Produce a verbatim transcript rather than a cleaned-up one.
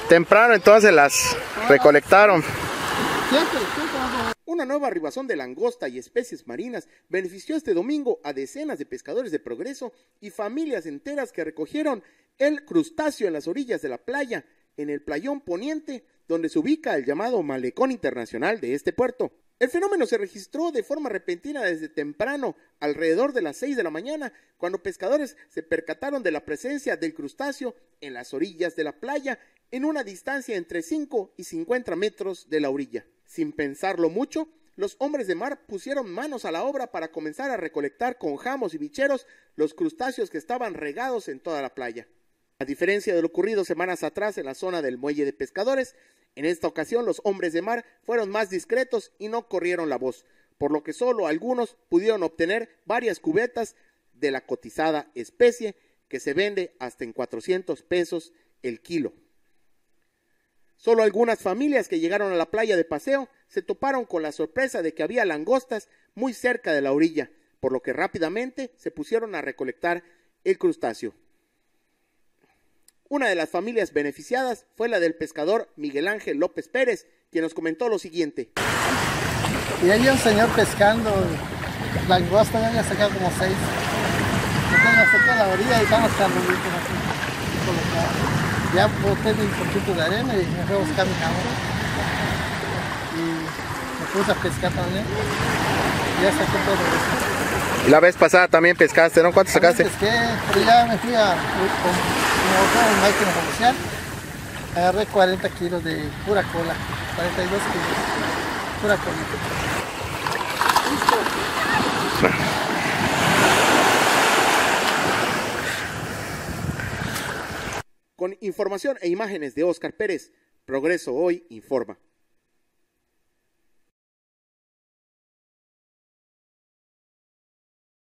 Temprano entonces las recolectaron. Una nueva arribazón de langosta y especies marinas benefició este domingo a decenas de pescadores de Progreso y familias enteras que recogieron el crustáceo en las orillas de la playa, en el playón poniente, donde se ubica el llamado Malecón Internacional de este puerto. El fenómeno se registró de forma repentina desde temprano, alrededor de las seis de la mañana, cuando pescadores se percataron de la presencia del crustáceo en las orillas de la playa, en una distancia entre cinco y cincuenta metros de la orilla. Sin pensarlo mucho, los hombres de mar pusieron manos a la obra para comenzar a recolectar con jamos y bicheros los crustáceos que estaban regados en toda la playa. A diferencia de lo ocurrido semanas atrás en la zona del muelle de pescadores, en esta ocasión los hombres de mar fueron más discretos y no corrieron la voz, por lo que solo algunos pudieron obtener varias cubetas de la cotizada especie que se vende hasta en cuatrocientos pesos el kilo. Solo algunas familias que llegaron a la playa de paseo se toparon con la sorpresa de que había langostas muy cerca de la orilla, por lo que rápidamente se pusieron a recolectar el crustáceo. Una de las familias beneficiadas fue la del pescador Miguel Ángel López Pérez, quien nos comentó lo siguiente. Y había un señor pescando langosta, ya había sacado como seis. Entonces nos sacó a la orilla y estamos carnalitos así, colocados. Ya boté un poquito de arena y me fui a buscar mi cámara. Y me puse a pescar también. Y ya saqué todo eso. Y la vez pasada también pescaste, ¿no? ¿Cuánto sacaste? Pesqué, pero ya me fui a con una máquina comercial. Agarré cuarenta kilos de pura cola. cuarenta y dos kilos. Pura colita. Con información e imágenes de Óscar Pérez, Progreso Hoy informa.